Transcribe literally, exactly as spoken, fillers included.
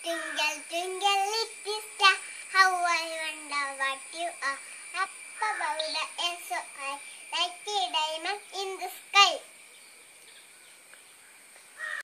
Twinkle, twinkle, little star, how I wonder what you are. Up above the